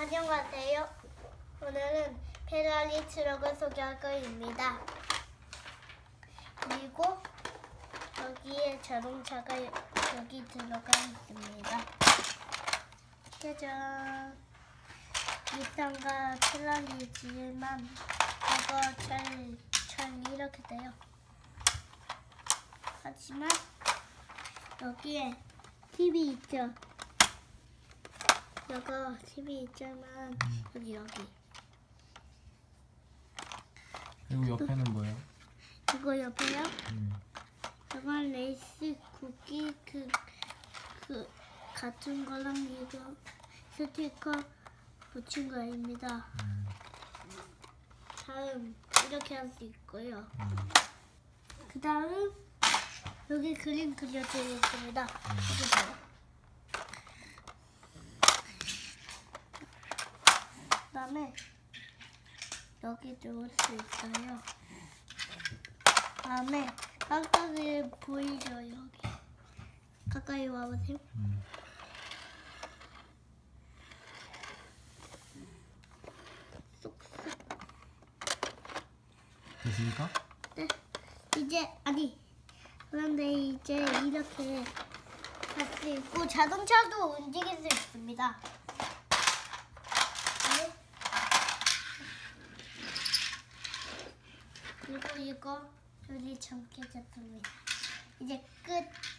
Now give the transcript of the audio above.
안녕하세요. 오늘은 페라리 트럭을 소개할 거입니다. 그리고 여기에 자동차가 여기 들어가 있습니다. 짜잔! 일상과 페라리지만 이거 잘 이렇게 돼요. 하지만 여기에 TV 있죠? 이거 TV 있지만 여기 그리고 옆에는 뭐예요? 이거 옆에요? 이건 레이스 쿠키 그 같은 거랑 이거 스티커 붙인 거입니다. 다음 이렇게 할 수 있고요. 그 다음 여기 그림 그려져 있습니다. 여기 봐요. 그 다음에 여기 들어올 수 있어요. 그 다음에 깜짝이 보이죠? 여기 가까이 와보세요. 됐습니까? 네, 그런데 이제 이렇게 할 수 있고 자동차도 움직일 수 있습니다. 네. 그리고 이거 여기 잠게 잡습니다. 이제 끝.